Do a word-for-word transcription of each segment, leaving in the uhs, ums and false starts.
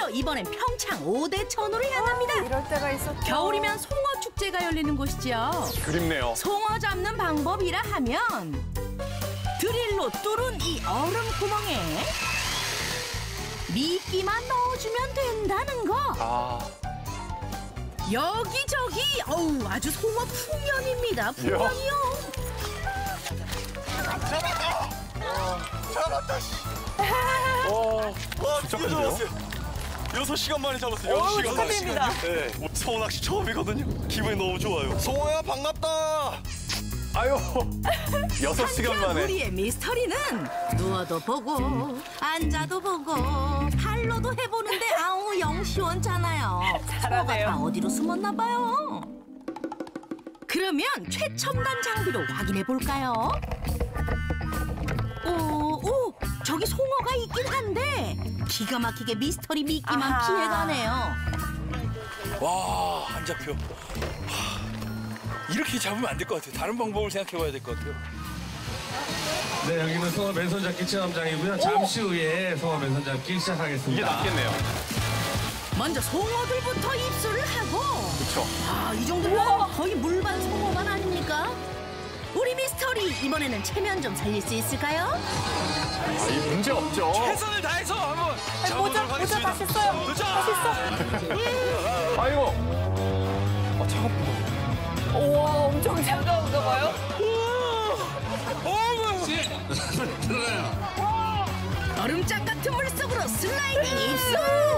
그래서 이번엔 평창 오대천으로 향합니다. 아, 이럴 때가 있었죠. 겨울이면 송어 축제가 열리는 곳이죠. 그립네요. 송어 잡는 방법이라 하면 드릴로 뚫은 이 얼음 구멍에 미끼만 넣어주면 된다는 거. 아. 여기저기 어우 아주 송어 풍년입니다. 풍년이요. 잡았다. 잡았다. 와, 진짜 큰데요? 여섯 시간 만에 잡았어요. 여섯 시간 만에. 축하드립니다. 네, 송어 낚시 처음이거든요. 기분이 너무 좋아요. 송어야 반갑다. 아유, 여섯 시간 만에. 우리의 미스터리는 누워도 보고 앉아도 보고 팔로도 해보는데 아우 영 시원찮아요. 송어가 다 어디로 숨었나 봐요. 그러면 최첨단 장비로 확인해 볼까요? 오, 오, 저기 송어가 있긴 한데 기가 막히게 미스터리 미끼만 아하. 피해가네요. 와, 안 잡혀. 하, 이렇게 잡으면 안 될 것 같아요. 다른 방법을 생각해봐야 될 것 같아요. 네, 여기는 송어 맨손 잡기 체험장이고요. 잠시 후에 송어 맨손 잡기 시작하겠습니다. 이게 낫겠네요. 먼저 송어들부터 입수를 하고. 그렇죠. 아, 이 정도면 거의 물반 송어만 아닙니까? 우리 미스터리 이번에는 체면 좀 살릴 수 있을까요? 아, 이 문제 없죠. 최선을 다해서 한번 아니, 모자, 잡아보도록 모자 하겠습니다. 다시 써요. 도전! 다시 써. 아이고. 아, 차갑다. 우와, 엄청 차가운가 봐요. 얼음장 같은 물속으로 슬라이딩 입수!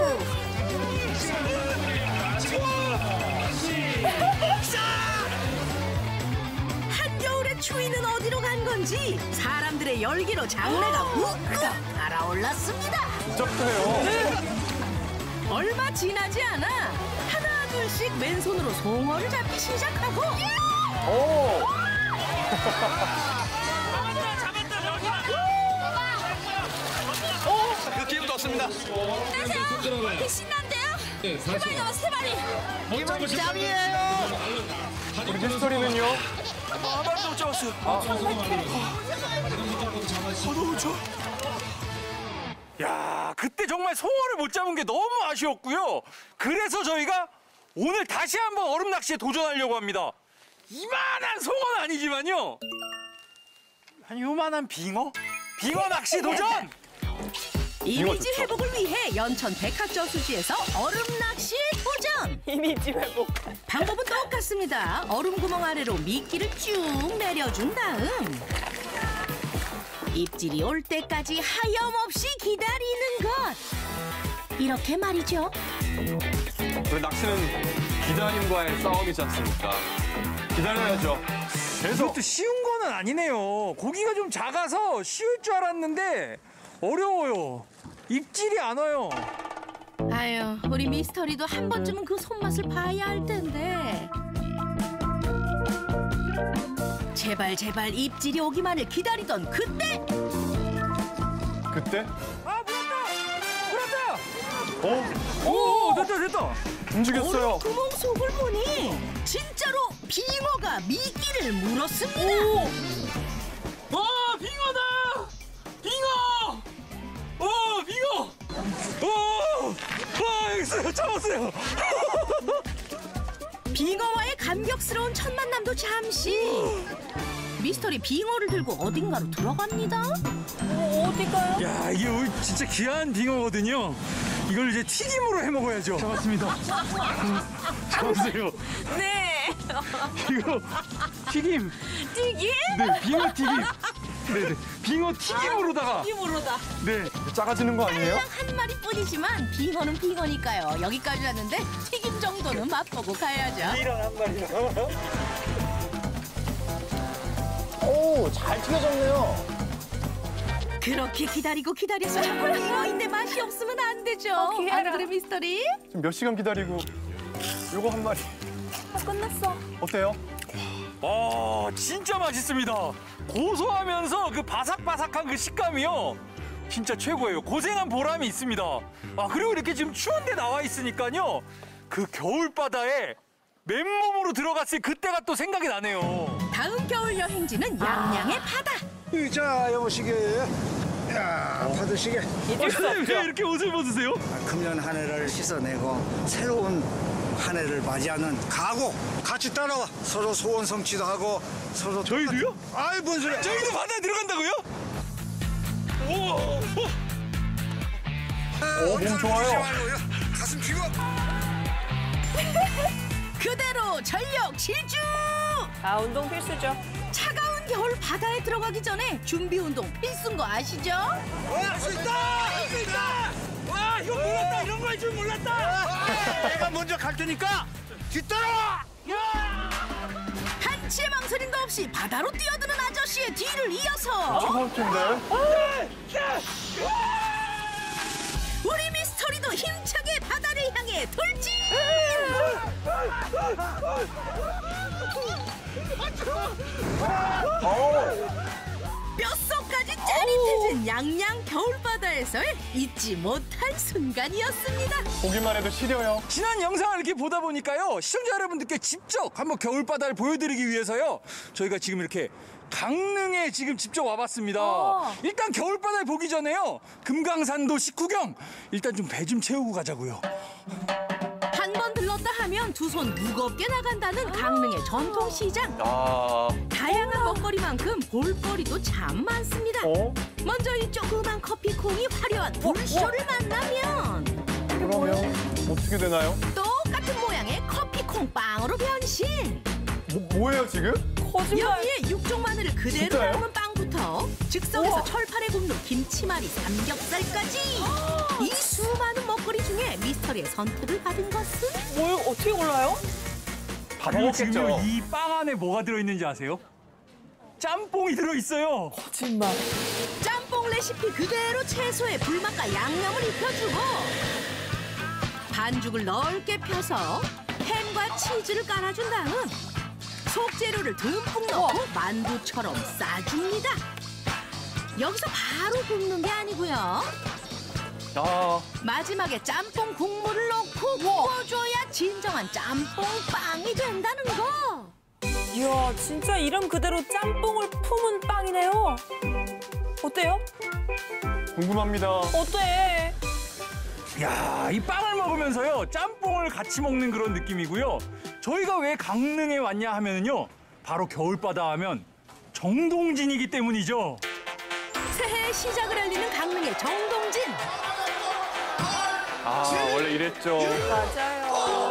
한겨울의 추위는 어디로 간 건지 사람들의 열기로 장내가 훅훅 달아올랐습니다. 진짜 크네요. 얼마 지나지 않아 하나 둘씩 맨손으로 송어를 잡기 시작하고 오. 그 기분도 없습니다. 안녕하세요. 그 신난데요? 세 마리 남았어, 세 마리. 이번 짬이에요. 우리 미스터리는요? 아, 말도 못 잡았어요. 너무 좋아. 야, 그때 정말 송어를 못 잡은 게 너무 아쉬웠고요. 그래서 저희가 오늘 다시 한번 얼음 낚시에 도전하려고 합니다. 이만한 송어는 아니지만요. 한 요만한 빙어? 빙어 낚시 도전! 이미지 좋죠. 회복을 위해 연천 백학저수지에서 얼음 낚시에 도전! 이미지 회복. 방법은 똑같습니다. 얼음 구멍 아래로 미끼를 쭉 내려준 다음 입질이 올 때까지 하염없이 기다리는 것. 이렇게 말이죠. 우리 낚시는 기다림과의 싸움이지 않습니까? 기다려야죠. 계속. 이것도 쉬운 거는 아니네요. 고기가 좀 작아서 쉬울 줄 알았는데 어려워요. 입질이 안 와요. 아유, 우리 미스터리도 한 번쯤은 그 손맛을 봐야 할 텐데. 제발 제발 입질이 오기만을 기다리던 그때. 그때? 아, 물었다! 물었다! 어? 오, 됐다, 됐다. 움직였어요. 얼음 구멍 속을 보니 진짜로 빙어가 미끼를 물었습니다. 와, 빙어다! 빙어! 오, 빙어! 오! 와, 여기 있어요. 잡았어요. 빙어와의 감격스러운 첫 만남도 잠시. 미스터리 빙어를 들고 어딘가로 들어갑니다. 어, 어딜까요? 야, 이게 오늘 진짜 귀한 빙어거든요. 이걸 이제 튀김으로 해 먹어야죠. 잡았습니다. 잡으세요. 네. 이거 튀김. 튀김? 네, 빙어 튀김. 네, 네. 빙어 튀김으로다가. 튀김으로다. 네. 작아지는 거 아니에요? 딱 한 마리뿐이지만 빙어는 빙어니까요. 여기까지 왔는데 튀김 정도는 맛보고 가야죠. 이랑 한 마리랑. 오, 잘 튀겨졌네요. 그렇게 기다리고 기다려서 자꾸 빙어인데 맛이 없으면 안 되죠. 어, 기회라. 안 그래 미스터리? 지금 몇 시간 기다리고 요거 한 마리. 아, 끝났어. 어때요? 와, 진짜 맛있습니다. 고소하면서 그 바삭바삭한 그 식감이요. 진짜 최고예요. 고생한 보람이 있습니다. 아, 그리고 이렇게 지금 추운데 나와 있으니까요. 그 겨울바다에 맨몸으로 들어갔을 그때가 또 생각이 나네요. 다음 겨울 여행지는 양양의 바다. 자, 여보시게 야, 받으시게. 선생님 왜 이렇게 옷을 벗으세요? 금년 한 해를 씻어내고 새로운 한 해를 맞이하는 각오. 같이 따라와. 서로 소원 성취도 하고 서로. 저희도요? 아이, 뭔 소리야. 저희도 바다에 들어간다고요? 오, 오. 오, 몸 좋아요. 가슴 피고. 그대로 전력 질주! 아, 운동 필수죠. 차가운 겨울 바다에 들어가기 전에 준비 운동 필수인 거 아시죠? 할 수 있다! 할 수 있다! 와, 이거 몰랐다! 이런 거 할 줄 몰랐다! 내가 먼저 갈 테니까 뒤따라와. 한치의 망설임도 없이 바다로 뛰어드는 아저씨의 뒤를 이어서 차가울 텐데. 우리 미스터리도 힘차게 바다를 향해 돌진! 뼛속까지 짜릿해진 양양 겨울바다에서의 잊지 못할 순간이었습니다. 보기만 해도 시려요. 지난 영상을 이렇게 보다 보니까요, 시청자 여러분들께 직접 한번 겨울바다를 보여드리기 위해서요, 저희가 지금 이렇게 강릉에 지금 직접 와봤습니다. 일단 겨울바다를 보기 전에요, 금강산도 식후경 일단 좀 배 좀 채우고 가자고요. 한 번 들렀다 하면 두 손 무겁게 나간다는 강릉의 전통시장. 아, 다양한 먹거리만큼 볼거리도 참 많습니다. 어? 먼저 이 조그만 커피콩이 화려한 불쇼를 만나면 그러면 어떻게 되나요? 똑같은 모양의 커피콩 빵으로 변신. 뭐, 뭐예요, 지금? 거짓말. 여기에 육종 마늘을 그대로 진짜요? 담은 빵부터 즉석에서 철판에 굽는 김치말이 삼겹살까지 이 수많은 먹거리 중에 미스터리의 선택을 받은 것은 뭘 어떻게 골라요? 다 그리고 지금요, 먹었겠죠. 이 빵 안에 뭐가 들어있는지 아세요? 짬뽕이 들어있어요. 거짓말. 짬뽕 레시피 그대로 채소에 불맛과 양념을 입혀주고 반죽을 넓게 펴서 햄과 치즈를 깔아준 다음 속재료를 듬뿍 넣고 만두처럼 싸줍니다. 여기서 바로 굽는 게 아니고요. 아, 마지막에 짬뽕 국물을 넣고 구워줘야 진정한 짬뽕빵이 된다는 거. 이야, 진짜 이름 그대로 짬뽕을 품은 빵이네요. 어때요? 궁금합니다. 어때? 야, 이 빵을 먹으면서요, 짬뽕을 같이 먹는 그런 느낌이고요. 저희가 왜 강릉에 왔냐 하면요, 바로 겨울바다 하면 정동진이기 때문이죠. 새해의 시작을 알리는 강릉의 정동진. 아, 원래 이랬죠. 맞아요.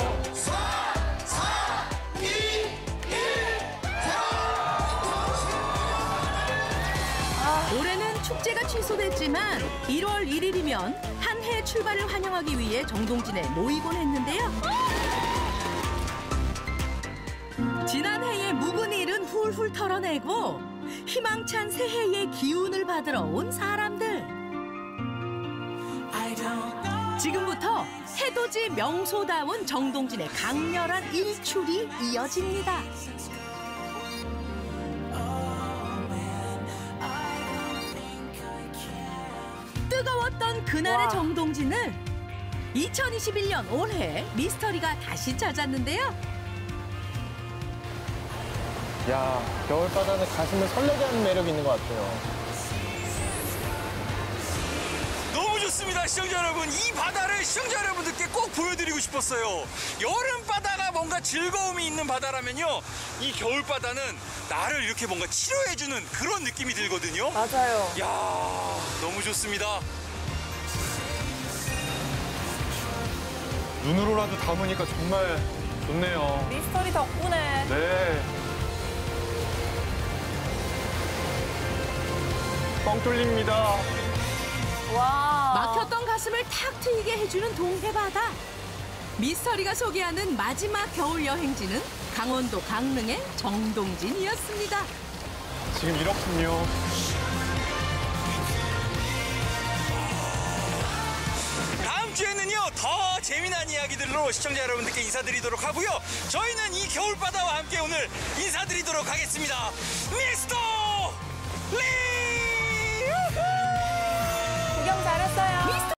올해는 축제가 취소됐지만 일월 일일이면 한 해 출발을 환영하기 위해 정동진에 모이곤 했는데요. 지난 해의 묵은 일은 훌훌 털어내고 희망찬 새해의 기운을 받으러 온 사람들. 지금부터 해돋이 명소다운 정동진의 강렬한 일출이 이어집니다. 뜨거웠던 그날의 와. 정동진을 이천이십일 년 올해 미스터리가 다시 찾았는데요. 야, 겨울바다는 가슴을 설레게 하는 매력이 있는 것 같아요. 너무 좋습니다, 시청자 여러분. 이 바다를 시청자 여러분들께 꼭 보여드리고 싶었어요. 여름 바다가 뭔가 즐거움이 있는 바다라면요, 이 겨울 바다는 나를 이렇게 뭔가 치료해주는 그런 느낌이 들거든요. 맞아요. 야, 너무 좋습니다. 눈으로라도 담으니까 정말 좋네요. 미스터리 덕분에. 네. 뻥 뚫립니다. 와. 막혔던 가슴을 탁 트이게 해주는 동해바다. 미스터리가 소개하는 마지막 겨울 여행지는 강원도 강릉의 정동진이었습니다. 지금 이렇군요. 다음 주에는요, 더 재미난 이야기들로 시청자 여러분들께 인사드리도록 하고요. 저희는 이 겨울바다와 함께 오늘 인사드리도록 하겠습니다. 미스터 리! 구경 잘했어요.